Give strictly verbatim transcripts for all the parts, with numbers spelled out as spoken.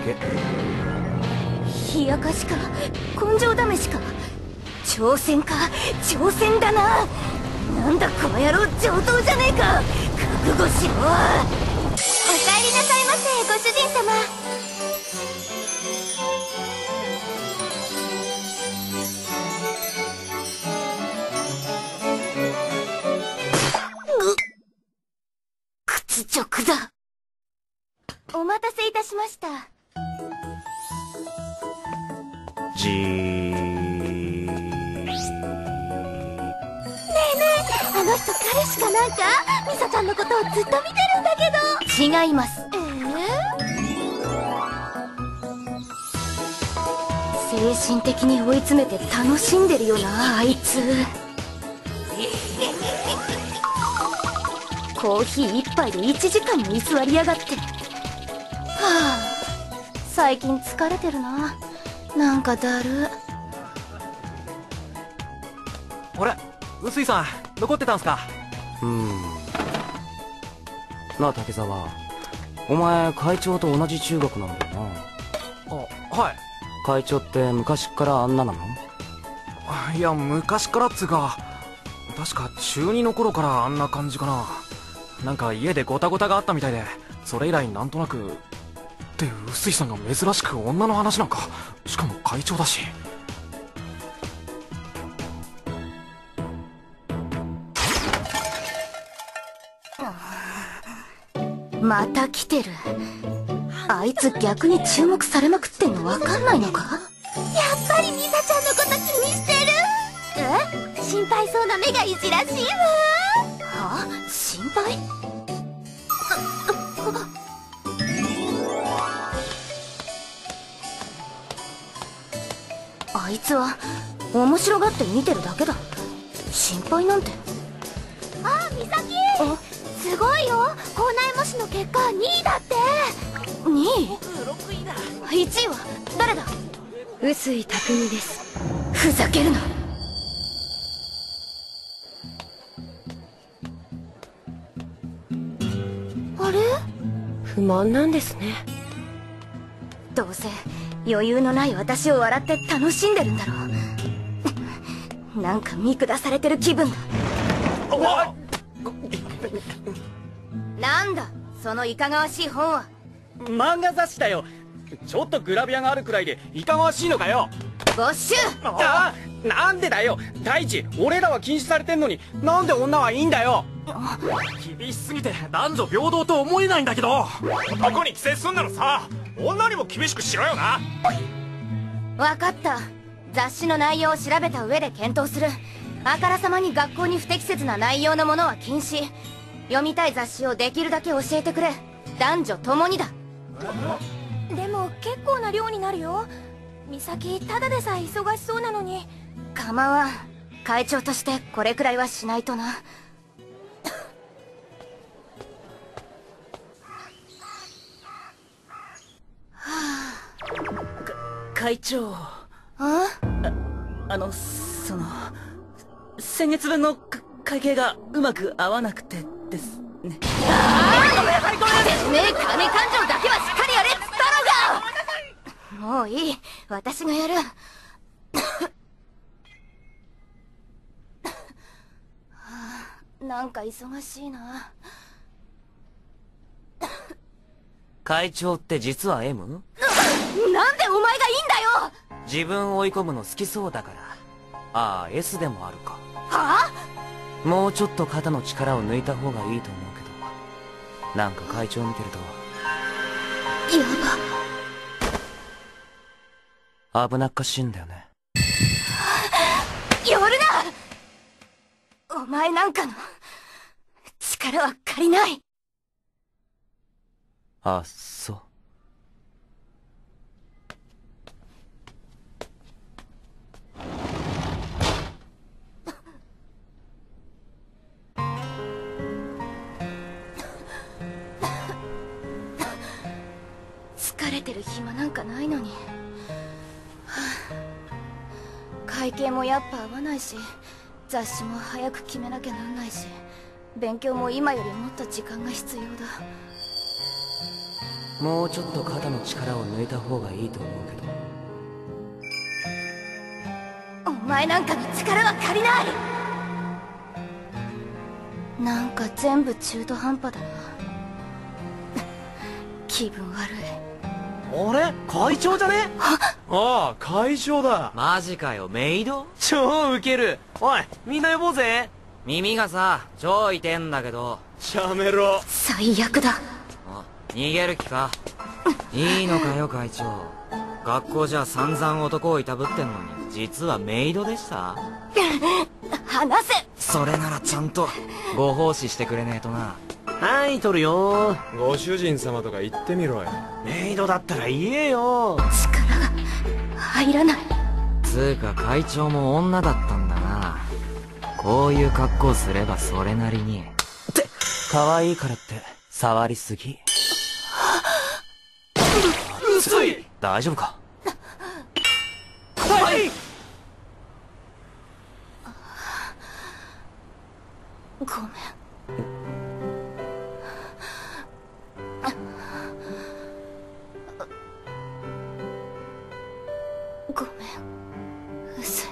け。 冷やかしか根性試しか挑戦か挑戦だな。なんだこの野郎上等じゃねえか。覚悟しろ。お帰りなさいませご主人様。屈辱だ。お待たせいたしました。 じー。 ねえねえ、あの人彼氏かなんか？ミサちゃんのことをずっと見てるんだけど。違います。えー、精神的に追い詰めて楽しんでるよなあいつ。コーヒー一杯でいちじかんも居座りやがって。はあ、最近疲れてるな。なんかだる。 あれ、臼井さん残ってたんすか。うーん。なあ竹澤、お前会長と同じ中学なんだよな。あ、はい。会長って昔からあんななの？いや、昔からっつうか、確か中にの頃からあんな感じかな。なんか家でゴタゴタがあったみたいで、それ以来なんとなく。って臼井さんが珍しく女の話なんか。しかも会長だし。 また来てる。あいつ逆に注目されまくってんの分かんないのか。やっぱりミサちゃんのこと気にしてる。え？心配そうな目がいじらしいわ。はあ？心配？あいつは面白がって見てるだけだ。心配なんて。あ、ミサキ。あ、すごいよ。校内模試の結果にいだって。にい？いちいは誰だ？臼井匠です。ふざけるな。あれ？ 不満なんですね。 どうせ余裕のない私を笑って楽しんでるんだろう。なんか見下されてる気分だ。なんだそのいかがわしい本は。 漫画雑誌だよ。ちょっとグラビアがあるくらいでいかがわしいのかよ。 没収。 ああ、なんでだよ。第一俺らは禁止されてんのになんで女はいいんだよ。 厳しすぎて男女平等と思えないんだけど。 男に規制すんならさ、女にも厳しくしろよな。 分かった。雑誌の内容を調べた上で検討する。あからさまに学校に不適切な内容のものは禁止。読みたい雑誌をできるだけ教えてくれ。男女ともにだ。 でも結構な量になるよ。美咲ただでさえ忙しそうなのに。 構わん。会長としてこれくらいはしないとな。 会長。 あ？ あ、あの、その、先月分の会計がうまく合わなくてですね。 ああ、ごめんなさいごめんなさい。てめえ金勘定だけはしっかりやれっつったろが。もういい、私がやる。はあ、なんか忙しいな。 会長って実は エム？ なんでお前がいいんだよ。 自分追い込むの好きそうだから。ああ、 エス でもあるか。 はあ？もうちょっと肩の力を抜いた方がいいと思うけど、なんか会長見てるとやば危なっかしいんだよね。 寄るな。お前なんかの力は借りない。 あ、そう。 疲れてる暇なんかないのに。はあ、会計もやっぱ合わないし、雑誌も早く決めなきゃなんないし、勉強も今よりもっと時間が必要だ。 もうちょっと肩の力を抜いた方がいいと思うけおど。 前なんかの力は借りない。なんか全部中途半端だな。気分悪い。 あれ会長じゃね？ああ、会長だ。 マジかよ、メイド？ 超ウケる。おい、みんな呼ぼうぜ。 耳がさ、超痛えんだけど。 しゃめろ。 最悪だ。 あ、逃げる気か？いいのかよ、会長。学校じゃ散々男をいたぶってんのに、実はメイドでした？ 話せ。 それならちゃんと、ご奉仕してくれねえとな。 はい、取るよ。ご主人様とか言ってみろよ。メイドだったら言えよ。 力が入らない。 つうか会長も女だったんだな。こういう格好すればそれなりに。 って可愛いからって触りすぎ。 う薄い。 大丈夫か？ はい。 ごめん。ごめん、薄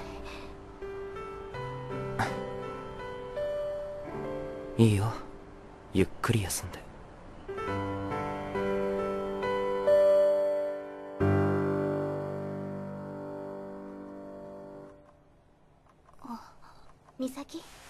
い。いいよ、ゆっくり休んで。 美咲。